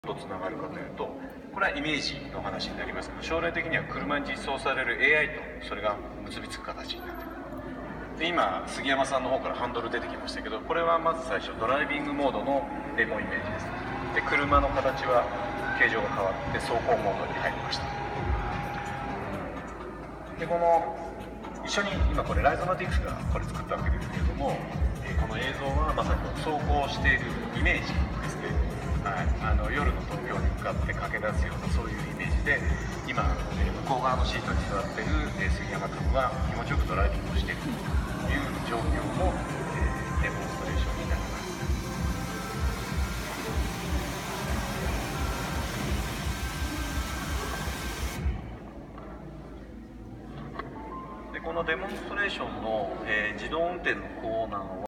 とつながるかというと、これはイメージの話になりますけど、将来的には車に実装される AI とそれが結びつく形になってくる。で、今杉山さんの方からハンドル出てきましたけど、これはまず最初ドライビングモードのデモイメージです。で、車の形は形状が変わって走行モードに入りました。で、この一緒に今これライゾナティクスがこれ作ったわけですけれども、この映像はまさに走行しているイメージですね。はい、夜の東京に向かって駆け出すようなそういうイメージで、今、向こう側のシートに座っている杉山君は気持ちよくドライビングをしているという状況の、デモンストレーションになります。で、このデモンストレーションの、自動運転のコーナーは